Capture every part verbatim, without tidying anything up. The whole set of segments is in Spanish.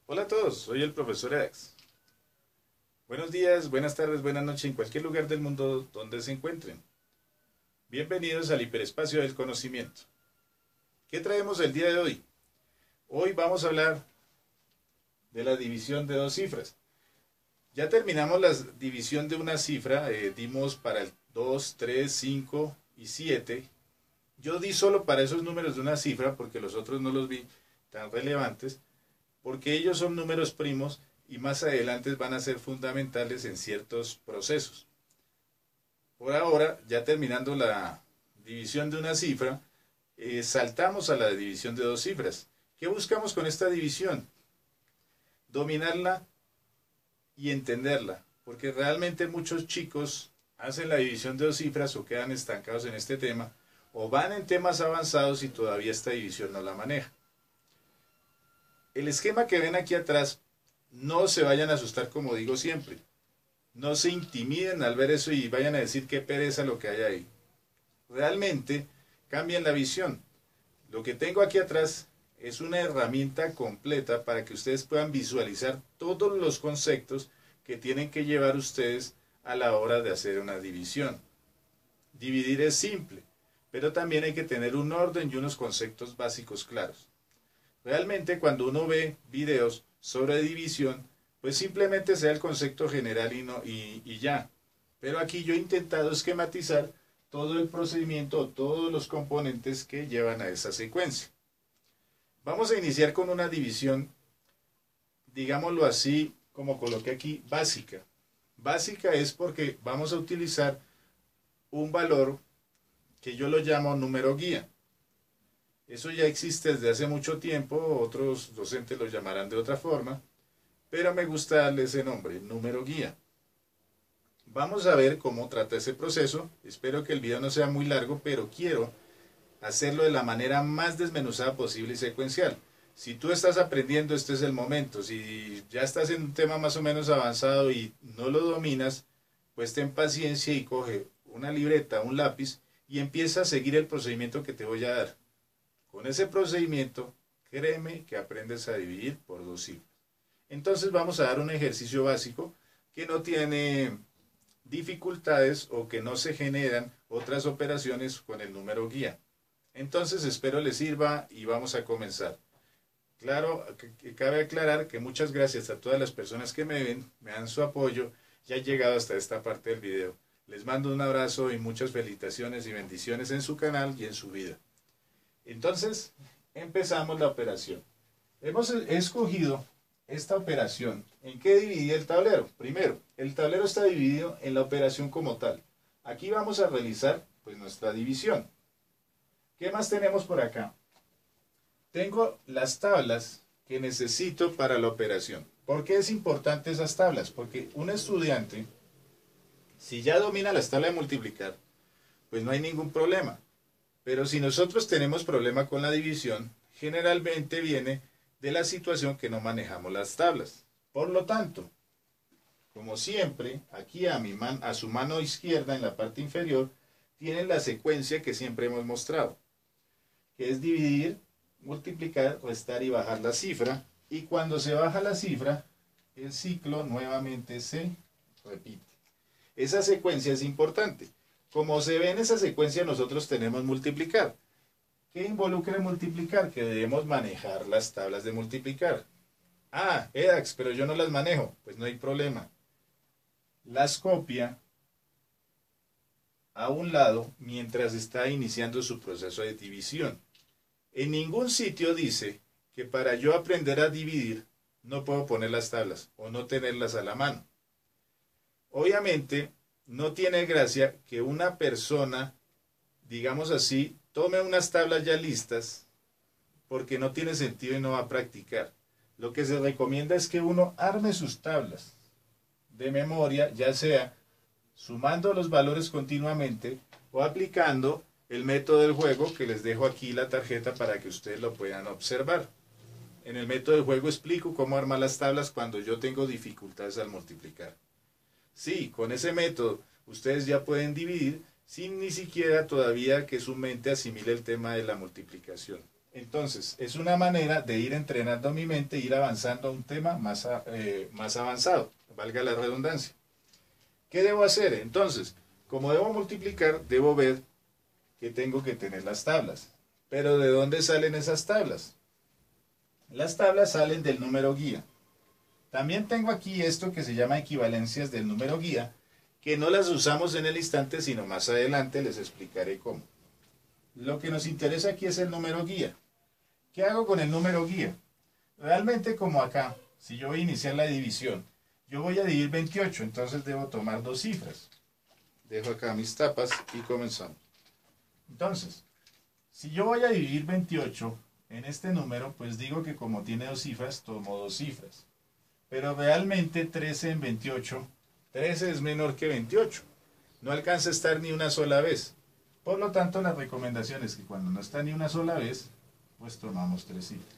Hola a todos, soy el profesor Edax. Buenos días, buenas tardes, buenas noches en cualquier lugar del mundo donde se encuentren. Bienvenidos al hiperespacio del conocimiento. ¿Qué traemos el día de hoy? Hoy vamos a hablar de la división de dos cifras. Ya terminamos la división de una cifra, eh, dimos para el dos, tres, cinco y siete. Yo di solo para esos números de una cifra porque los otros no los vi tan relevantes, porque ellos son números primos y más adelante van a ser fundamentales en ciertos procesos. Por ahora, ya terminando la división de una cifra, eh, saltamos a la división de dos cifras. ¿Qué buscamos con esta división? Dominarla y entenderla, porque realmente muchos chicos hacen la división de dos cifras o quedan estancados en este tema, o van en temas avanzados y todavía esta división no la maneja. El esquema que ven aquí atrás, no se vayan a asustar como digo siempre. No se intimiden al ver eso y vayan a decir qué pereza lo que hay ahí. Realmente cambien la visión. Lo que tengo aquí atrás es una herramienta completa para que ustedes puedan visualizar todos los conceptos que tienen que llevar ustedes a la hora de hacer una división. Dividir es simple, pero también hay que tener un orden y unos conceptos básicos claros. Realmente cuando uno ve videos sobre división, pues simplemente sea el concepto general y, no, y, y ya. Pero aquí yo he intentado esquematizar todo el procedimiento, todos los componentes que llevan a esa secuencia. Vamos a iniciar con una división, digámoslo así, como coloqué aquí, básica. Básica es porque vamos a utilizar un valor que yo lo llamo número guía. Eso ya existe desde hace mucho tiempo, otros docentes lo llamarán de otra forma, pero me gusta darle ese nombre, número guía. Vamos a ver cómo trata ese proceso. Espero que el video no sea muy largo, pero quiero hacerlo de la manera más desmenuzada posible y secuencial. Si tú estás aprendiendo, este es el momento. Si ya estás en un tema más o menos avanzado y no lo dominas, pues ten paciencia y coge una libreta, un lápiz y empieza a seguir el procedimiento que te voy a dar. Con ese procedimiento, créeme que aprendes a dividir por dos cifras. Entonces vamos a dar un ejercicio básico que no tiene dificultades o que no se generan otras operaciones con el número guía. Entonces espero les sirva y vamos a comenzar. Claro, que cabe aclarar que muchas gracias a todas las personas que me ven, me dan su apoyo y han llegado hasta esta parte del video. Les mando un abrazo y muchas felicitaciones y bendiciones en su canal y en su vida. Entonces, empezamos la operación. Hemos escogido esta operación. ¿En qué dividí el tablero? Primero, el tablero está dividido en la operación como tal. Aquí vamos a realizar pues nuestra división. ¿Qué más tenemos por acá? Tengo las tablas que necesito para la operación. ¿Por qué es importante esas tablas? Porque un estudiante, si ya domina las tablas de multiplicar, pues no hay ningún problema. Pero si nosotros tenemos problema con la división, generalmente viene de la situación que no manejamos las tablas. Por lo tanto, como siempre, aquí a, mi man, a su mano izquierda, en la parte inferior, tienen la secuencia que siempre hemos mostrado, que es dividir, multiplicar, restar y bajar la cifra. Y cuando se baja la cifra, el ciclo nuevamente se repite. Esa secuencia es importante. Como se ve en esa secuencia, nosotros tenemos multiplicar. ¿Qué involucra multiplicar? Que debemos manejar las tablas de multiplicar. Ah, Edax, pero yo no las manejo. Pues no hay problema. Las copia a un lado mientras está iniciando su proceso de división. En ningún sitio dice que para yo aprender a dividir no puedo poner las tablas o no tenerlas a la mano. Obviamente, no tiene gracia que una persona, digamos así, tome unas tablas ya listas porque no tiene sentido y no va a practicar. Lo que se recomienda es que uno arme sus tablas de memoria, ya sea sumando los valores continuamente o aplicando el método del juego, que les dejo aquí la tarjeta para que ustedes lo puedan observar. En el método del juego explico cómo armar las tablas cuando yo tengo dificultades al multiplicar. Sí, con ese método ustedes ya pueden dividir sin ni siquiera todavía que su mente asimile el tema de la multiplicación. Entonces, es una manera de ir entrenando mi mente e ir avanzando a un tema más, a- eh, más avanzado, valga la redundancia. ¿Qué debo hacer? Entonces, como debo multiplicar, debo ver que tengo que tener las tablas. Pero ¿de dónde salen esas tablas? Las tablas salen del número guía. También tengo aquí esto que se llama equivalencias del número guía, que no las usamos en el instante, sino más adelante les explicaré cómo. Lo que nos interesa aquí es el número guía. ¿Qué hago con el número guía? Realmente como acá, si yo voy a iniciar la división, yo voy a dividir veintiocho, entonces debo tomar dos cifras. Dejo acá mis tapas y comenzamos. Entonces, si yo voy a dividir veintiocho en este número, pues digo que como tiene dos cifras, tomo dos cifras. Pero realmente trece en veintiocho, trece es menor que veintiocho. No alcanza a estar ni una sola vez. Por lo tanto, la recomendación es que cuando no está ni una sola vez, pues tomamos tres cifras.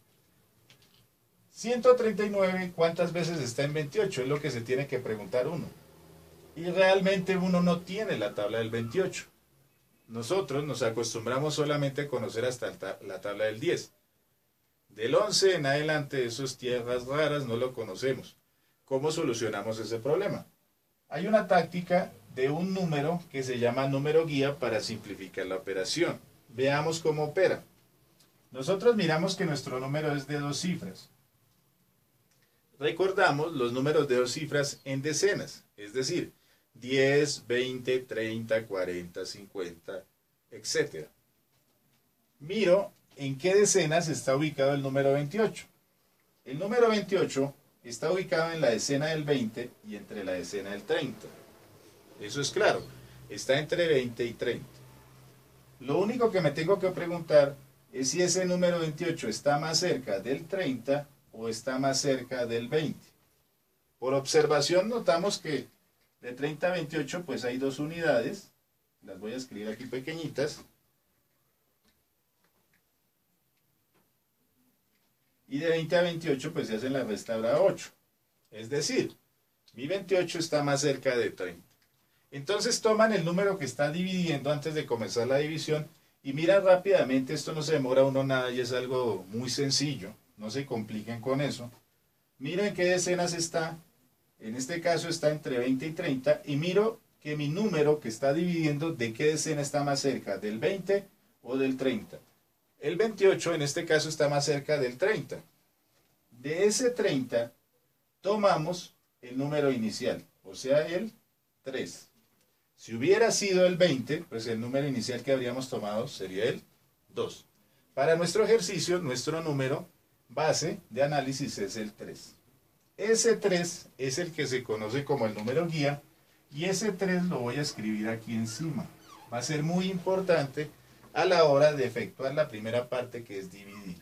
ciento treinta y nueve, ¿cuántas veces está en veintiocho? Es lo que se tiene que preguntar uno. Y realmente uno no tiene la tabla del veintiocho. Nosotros nos acostumbramos solamente a conocer hasta la tabla del diez. Del once en adelante, esos tierras raras no lo conocemos. ¿Cómo solucionamos ese problema? Hay una táctica de un número que se llama número guía para simplificar la operación. Veamos cómo opera. Nosotros miramos que nuestro número es de dos cifras. Recordamos los números de dos cifras en decenas, es decir, diez, veinte, treinta, cuarenta, cincuenta, etcétera. Miro en qué decenas está ubicado el número veintiocho. El número veintiocho está ubicado en la decena del veinte y entre la decena del treinta. Eso es claro, está entre veinte y treinta. Lo único que me tengo que preguntar es si ese número veintiocho está más cerca del treinta o está más cerca del veinte. Por observación notamos que de treinta a veintiocho pues hay dos unidades, las voy a escribir aquí pequeñitas, y de veinte a veintiocho pues se hacen la resta, habrá ocho, es decir, mi veintiocho está más cerca de treinta. Entonces toman el número que está dividiendo antes de comenzar la división y miran rápidamente, esto no se demora uno nada y es algo muy sencillo, no se compliquen con eso. Miren qué decenas está, en este caso está entre veinte y treinta, y miro que mi número que está dividiendo, ¿de qué decena está más cerca? ¿Del veinte o del treinta? El veintiocho en este caso está más cerca del treinta. De ese treinta tomamos el número inicial, o sea el tres. Si hubiera sido el veinte, pues el número inicial que habríamos tomado sería el dos. Para nuestro ejercicio, nuestro número base de análisis es el tres. Ese tres es el que se conoce como el número guía y ese tres lo voy a escribir aquí encima. Va a ser muy importante a la hora de efectuar la primera parte, que es dividir.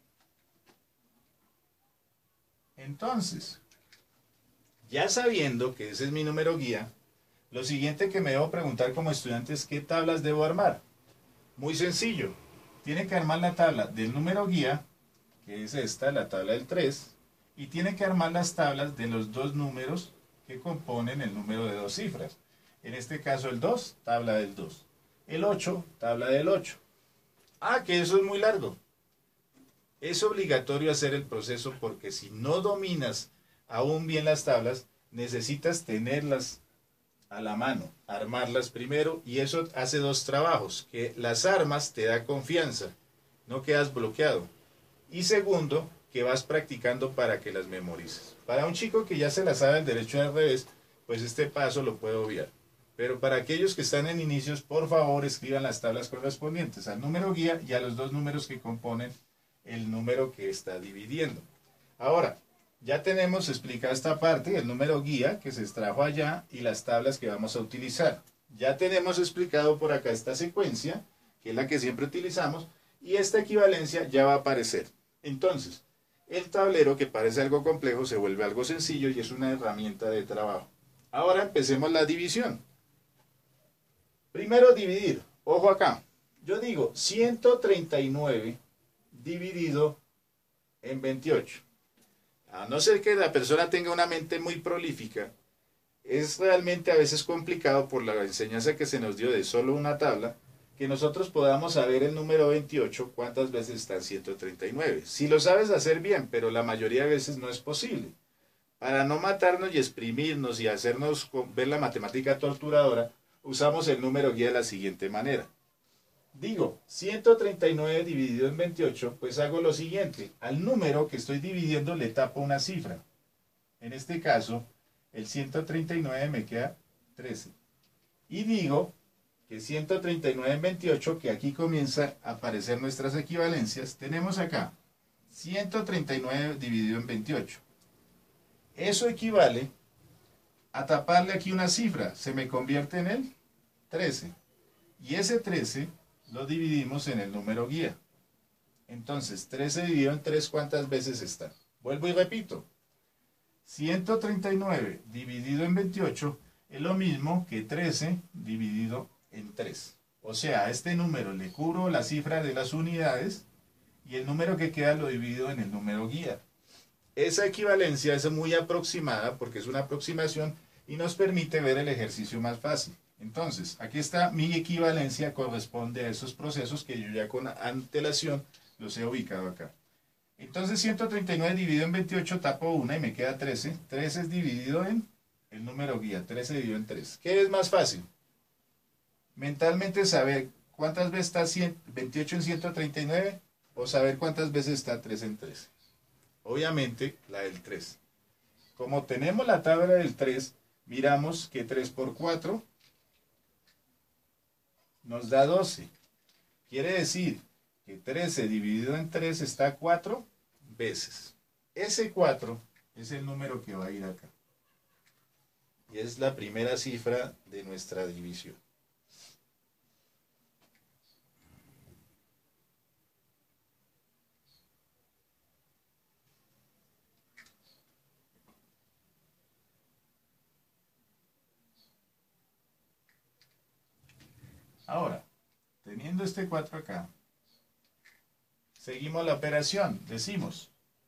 Entonces, ya sabiendo que ese es mi número guía, lo siguiente que me debo preguntar como estudiante es ¿qué tablas debo armar? Muy sencillo. Tiene que armar la tabla del número guía, que es esta, la tabla del tres, y tiene que armar las tablas de los dos números que componen el número de dos cifras. En este caso el dos, tabla del dos. El ocho, tabla del ocho. Ah, que eso es muy largo. Es obligatorio hacer el proceso porque si no dominas aún bien las tablas, necesitas tenerlas a la mano, armarlas primero, y eso hace dos trabajos, que las armas te da confianza, no quedas bloqueado, y segundo, que vas practicando para que las memorices. Para un chico que ya se la sabe al derecho y al revés, pues este paso lo puede obviar, pero para aquellos que están en inicios, por favor escriban las tablas correspondientes al número guía y a los dos números que componen el número que está dividiendo. Ahora, ya tenemos explicada esta parte, el número guía que se extrajo allá y las tablas que vamos a utilizar. Ya tenemos explicado por acá esta secuencia, que es la que siempre utilizamos, y esta equivalencia ya va a aparecer. Entonces, el tablero, que parece algo complejo, se vuelve algo sencillo y es una herramienta de trabajo. Ahora empecemos la división. Primero dividir. Ojo acá. Yo digo ciento treinta y nueve dividido en veintiocho. A no ser que la persona tenga una mente muy prolífica, es realmente a veces complicado por la enseñanza que se nos dio de solo una tabla, que nosotros podamos saber el número veintiocho, cuántas veces está en ciento treinta y nueve. Si lo sabes hacer bien, pero la mayoría de veces no es posible. Para no matarnos y exprimirnos y hacernos ver la matemática torturadora, usamos el número guía de la siguiente manera. Digo, ciento treinta y nueve dividido en veintiocho, pues hago lo siguiente. Al número que estoy dividiendo le tapo una cifra. En este caso, el ciento treinta y nueve me queda trece. Y digo que ciento treinta y nueve en veintiocho, que aquí comienza a aparecer nuestras equivalencias, tenemos acá ciento treinta y nueve dividido en veintiocho. Eso equivale a taparle aquí una cifra, se me convierte en el trece. Y ese trece lo dividimos en el número guía. Entonces, trece dividido en tres, ¿cuántas veces está? Vuelvo y repito. ciento treinta y nueve dividido en veintiocho es lo mismo que trece dividido en tres. O sea, a este número le cubro la cifra de las unidades y el número que queda lo divido en el número guía. Esa equivalencia es muy aproximada porque es una aproximación y nos permite ver el ejercicio más fácil. Entonces, aquí está mi equivalencia, corresponde a esos procesos que yo ya con antelación los he ubicado acá. Entonces, ciento treinta y nueve dividido en veintiocho, tapo una y me queda trece. trece es dividido en el número guía, trece dividido en tres. ¿Qué es más fácil? Mentalmente saber cuántas veces está veintiocho en ciento treinta y nueve o saber cuántas veces está tres en trece. Obviamente, la del tres. Como tenemos la tabla del tres, miramos que tres por cuatro nos da doce. Quiere decir que trece dividido en tres está cuatro veces. Ese cuatro es el número que va a ir acá. Y es la primera cifra de nuestra división. Ahora, teniendo este cuatro acá, seguimos la operación. Decimos,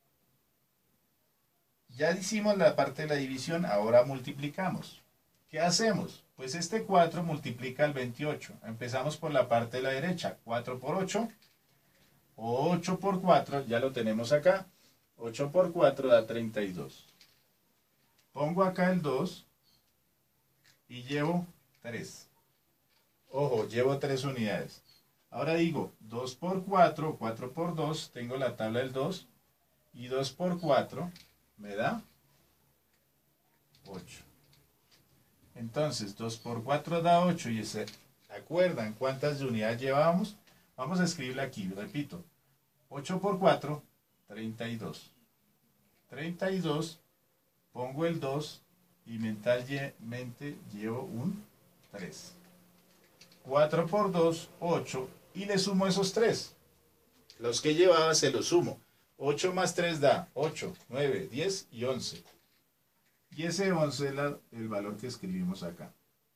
ya hicimos la parte de la división, ahora multiplicamos. ¿Qué hacemos? Pues este cuatro multiplica el veintiocho. Empezamos por la parte de la derecha. cuatro por ocho, o ocho por cuatro, ya lo tenemos acá. ocho por cuatro da treinta y dos. Pongo acá el dos y llevo tres. Ojo, llevo tres unidades. Ahora digo, dos por cuatro, cuatro por dos, tengo la tabla del dos, y dos por cuatro me da ocho. Entonces, dos por cuatro da ocho, y se acuerdan cuántas unidades llevábamos. Vamos a escribirla aquí, repito. ocho por cuatro, treinta y dos. treinta y dos, pongo el dos, y mentalmente llevo un tres. cuatro por dos, ocho, y le sumo esos tres. Los que llevaba se los sumo. ocho más tres da ocho, nueve, diez y once. Y ese once es la, el valor que escribimos acá.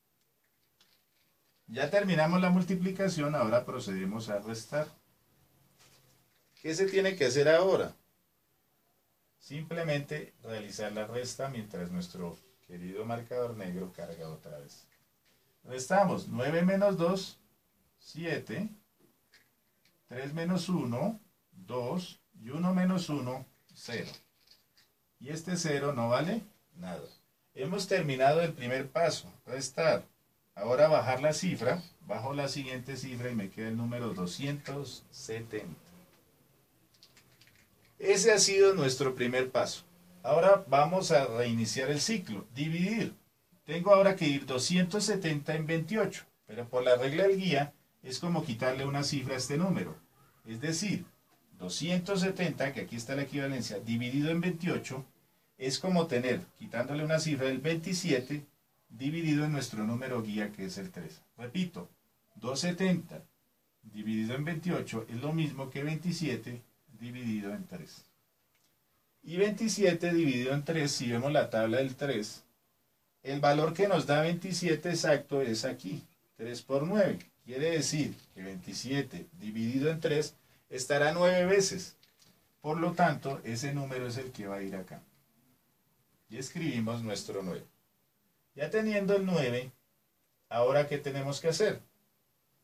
Ya terminamos la multiplicación, ahora procedemos a restar. ¿Qué se tiene que hacer ahora? Simplemente realizar la resta mientras nuestro querido marcador negro carga otra vez. Restamos nueve menos dos, siete, tres menos uno, dos, y uno menos uno, cero. Y este cero no vale nada. Hemos terminado el primer paso, restar. Ahora bajar la cifra, bajo la siguiente cifra y me queda el número doscientos setenta. Ese ha sido nuestro primer paso. Ahora vamos a reiniciar el ciclo, dividir. Tengo ahora que ir doscientos setenta en veintiocho, pero por la regla del guía es como quitarle una cifra a este número. Es decir, doscientos setenta, que aquí está la equivalencia, dividido en veintiocho, es como tener, quitándole una cifra, el veintisiete, dividido en nuestro número guía, que es el tres. Repito, doscientos setenta dividido en veintiocho es lo mismo que veintisiete dividido en tres. Y veintisiete dividido en tres, si vemos la tabla del tres, el valor que nos da veintisiete exacto es aquí, tres por nueve. Quiere decir que veintisiete dividido en tres estará nueve veces. Por lo tanto, ese número es el que va a ir acá. Y escribimos nuestro nueve. Ya teniendo el nueve, ¿ahora qué tenemos que hacer?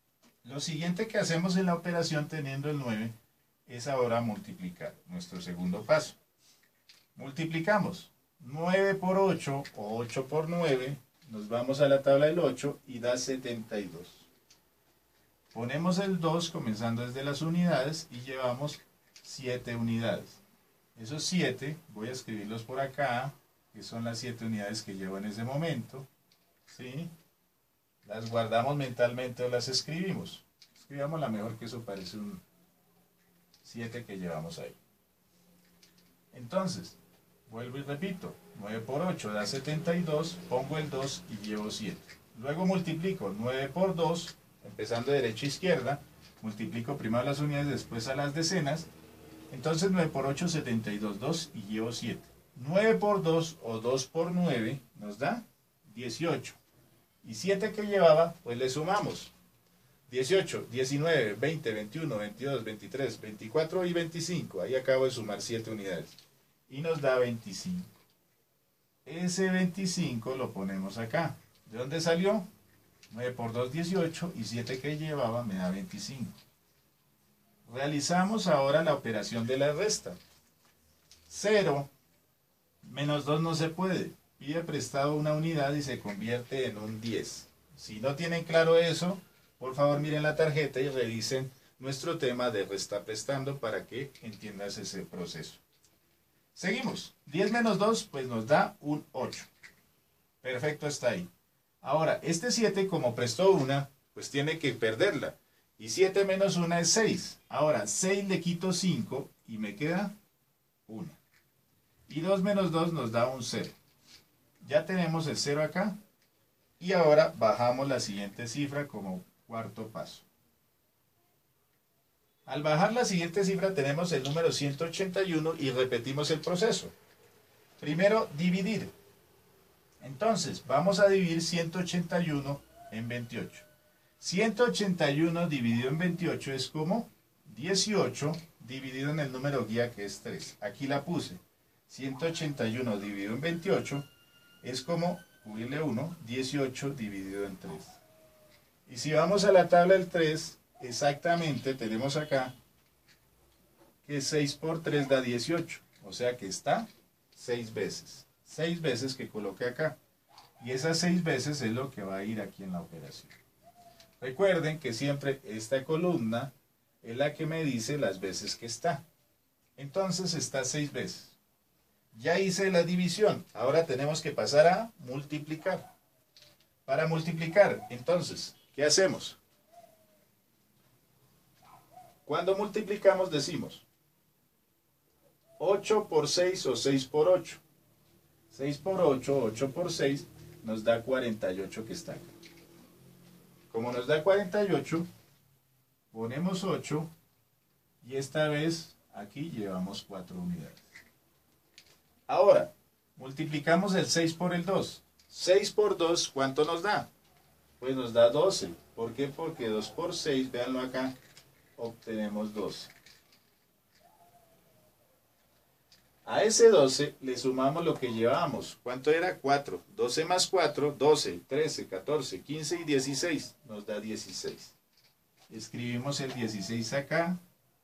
Lo siguiente que hacemos en la operación teniendo el nueve es ahora multiplicar, nuestro segundo paso. Multiplicamos nueve por ocho o ocho por nueve, nos vamos a la tabla del ocho y da setenta y dos. Ponemos el dos comenzando desde las unidades y llevamos siete unidades. Esos siete voy a escribirlos por acá, que son las siete unidades que llevo en ese momento. ¿Sí? Las guardamos mentalmente o las escribimos. Escribámosla mejor, que eso parece un siete que llevamos ahí. Entonces, vuelvo y repito, nueve por ocho da setenta y dos, pongo el dos y llevo siete. Luego multiplico nueve por dos, empezando de derecha a izquierda, multiplico primero las unidades, después a las decenas. Entonces nueve por ocho, setenta y dos, dos y llevo siete. nueve por dos o dos por nueve nos da dieciocho. Y siete que llevaba, pues le sumamos. dieciocho, diecinueve, veinte, veintiuno, veintidós, veintitrés, veinticuatro y veinticinco. Ahí acabo de sumar siete unidades. Y nos da veinticinco. Ese veinticinco lo ponemos acá. ¿De dónde salió? nueve por dos, dieciocho, y siete que llevaba me da veinticinco. Realizamos ahora la operación de la resta. cero menos dos no se puede. Pide prestado una unidad y se convierte en un diez. Si no tienen claro eso, por favor miren la tarjeta y revisen nuestro tema de resta prestando para que entiendas ese proceso. Seguimos. diez menos dos pues nos da un ocho. Perfecto, está ahí. Ahora, este siete como prestó una, pues tiene que perderla. Y siete menos uno es seis. Ahora, seis le quito cinco y me queda uno. Y dos menos dos nos da un cero. Ya tenemos el cero acá. Y ahora bajamos la siguiente cifra como cuarto paso. Al bajar la siguiente cifra tenemos el número ciento ochenta y uno y repetimos el proceso. Primero, dividir. Entonces, vamos a dividir ciento ochenta y uno en veintiocho. ciento ochenta y uno dividido en veintiocho es como dieciocho dividido en el número guía que es tres. Aquí la puse. ciento ochenta y uno dividido en veintiocho es como, cubrirle uno, dieciocho dividido en tres. Y si vamos a la tabla del tres, exactamente tenemos acá que seis por tres da dieciocho. O sea que está seis veces. seis veces que coloqué acá. Y esas seis veces es lo que va a ir aquí en la operación. Recuerden que siempre esta columna es la que me dice las veces que está. Entonces está seis veces. Ya hice la división. Ahora tenemos que pasar a multiplicar. Para multiplicar, entonces, ¿qué hacemos? Cuando multiplicamos decimos ocho por seis o seis por ocho. seis por ocho, ocho por seis, nos da cuarenta y ocho que está acá. Como nos da cuarenta y ocho, ponemos ocho y esta vez aquí llevamos cuatro unidades. Ahora, multiplicamos el seis por el dos. seis por dos, ¿cuánto nos da? Pues nos da doce. ¿Por qué? Porque dos por seis, véanlo acá, obtenemos doce. A ese doce le sumamos lo que llevamos. ¿Cuánto era? cuatro. doce más cuatro, doce, trece, catorce, quince y dieciséis. Nos da dieciséis. Escribimos el dieciséis acá.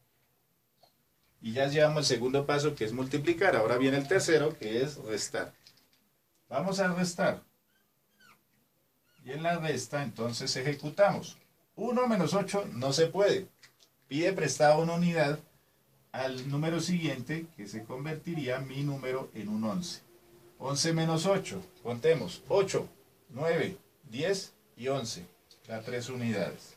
Y ya llevamos el segundo paso, que es multiplicar. Ahora viene el tercero, que es restar. Vamos a restar. Y en la resta, entonces, ejecutamos. uno menos ocho no se puede. Pide prestada una unidad al número siguiente, que se convertiría mi número en un once. once menos ocho, contemos, ocho, nueve, diez y once, da tres unidades.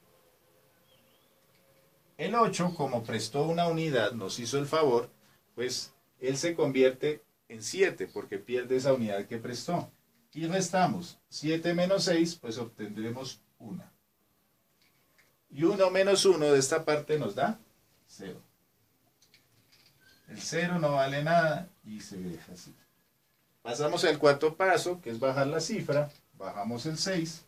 El ocho, como prestó una unidad, nos hizo el favor, pues él se convierte en siete, porque pierde esa unidad que prestó. Y restamos, siete menos seis, pues obtendremos uno. Y uno menos uno de esta parte nos da cero. El cero no vale nada y se deja así. Pasamos al cuarto paso, que es bajar la cifra. Bajamos el seis.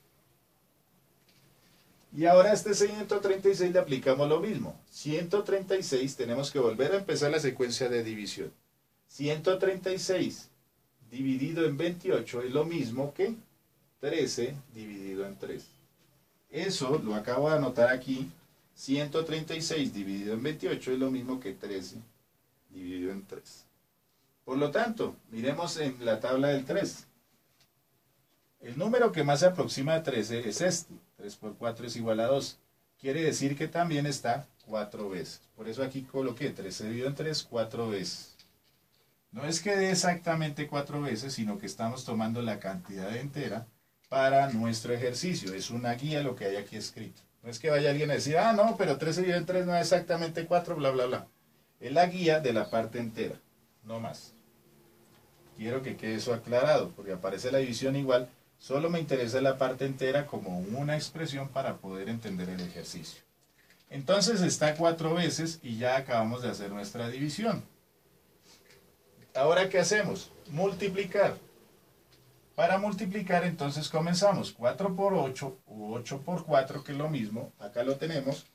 Y ahora a este ciento treinta y seis le aplicamos lo mismo. ciento treinta y seis, tenemos que volver a empezar la secuencia de división. ciento treinta y seis dividido en veintiocho es lo mismo que trece dividido en tres. Eso lo acabo de anotar aquí. ciento treinta y seis dividido en veintiocho es lo mismo que trece dividido en tres. Por lo tanto, miremos en la tabla del tres. El número que más se aproxima a trece es este. tres por cuatro es igual a doce. Quiere decir que también está cuatro veces. Por eso aquí coloqué trece dividido en tres, cuatro veces. No es que dé exactamente cuatro veces, sino que estamos tomando la cantidad entera para nuestro ejercicio. Es una guía lo que hay aquí escrito. No es que vaya alguien a decir, ah, no, pero trece dividido en tres no es exactamente cuatro, bla, bla, bla. Es la guía de la parte entera, no más. Quiero que quede eso aclarado, porque aparece la división igual. Solo me interesa la parte entera como una expresión para poder entender el ejercicio. Entonces está cuatro veces y ya acabamos de hacer nuestra división. Ahora, ¿qué hacemos? Multiplicar. Para multiplicar, entonces comenzamos. cuatro por ocho, u ocho por cuatro, que es lo mismo. Acá lo tenemos.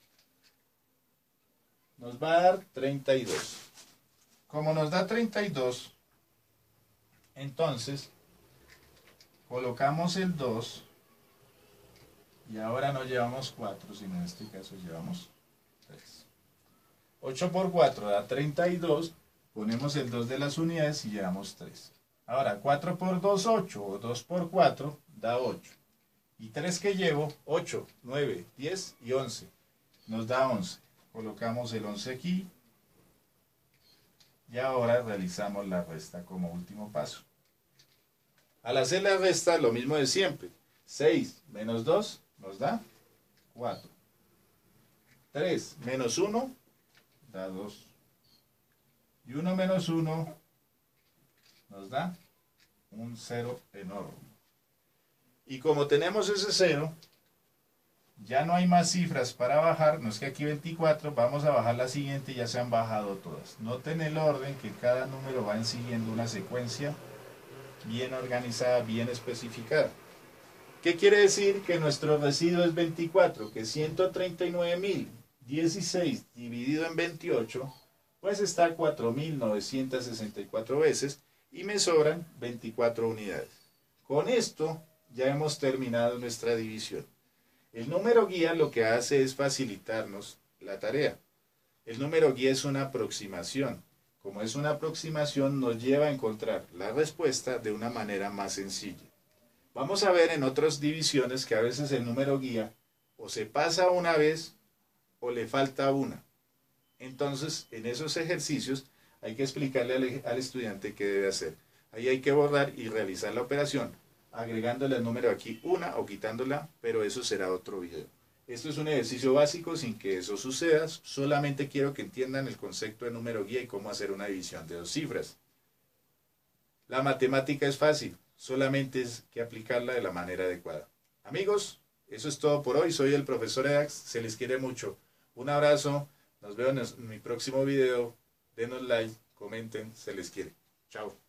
Nos va a dar treinta y dos. Como nos da treinta y dos, entonces colocamos el dos. Y ahora no llevamos cuatro, sino en este caso llevamos tres. ocho por cuatro da treinta y dos. Ponemos el dos de las unidades y llevamos tres. Ahora, cuatro por dos, ocho, o dos por cuatro, da ocho. Y tres que llevo, ocho, nueve, diez y once. Nos da once. Colocamos el once aquí. Y ahora realizamos la resta como último paso. Al hacer la resta, lo mismo de siempre. seis menos dos nos da cuatro. tres menos uno da dos. Y uno menos uno nos da un cero enorme. Y como tenemos ese cero, ya no hay más cifras para bajar. No es que aquí veinticuatro, vamos a bajar la siguiente y ya se han bajado todas. Noten el orden, que cada número va siguiendo una secuencia bien organizada, bien especificada. ¿Qué quiere decir? Que nuestro residuo es veinticuatro, que ciento treinta y nueve mil dieciséis dividido en veintiocho, pues está cuatro mil novecientos sesenta y cuatro veces y me sobran veinticuatro unidades. Con esto ya hemos terminado nuestra división. El número guía lo que hace es facilitarnos la tarea. El número guía es una aproximación. Como es una aproximación, nos lleva a encontrar la respuesta de una manera más sencilla. Vamos a ver en otras divisiones que a veces el número guía o se pasa una vez o le falta una. Entonces, en esos ejercicios hay que explicarle al, al estudiante qué debe hacer. Ahí hay que borrar y realizar la operación, agregándole el número aquí una o quitándola, pero eso será otro video. Esto es un ejercicio básico sin que eso suceda, solamente quiero que entiendan el concepto de número guía y cómo hacer una división de dos cifras. La matemática es fácil, solamente es que aplicarla de la manera adecuada. Amigos, eso es todo por hoy, soy el profesor Edax, se les quiere mucho. Un abrazo, nos vemos en mi próximo video, denos like, comenten, se les quiere. Chao.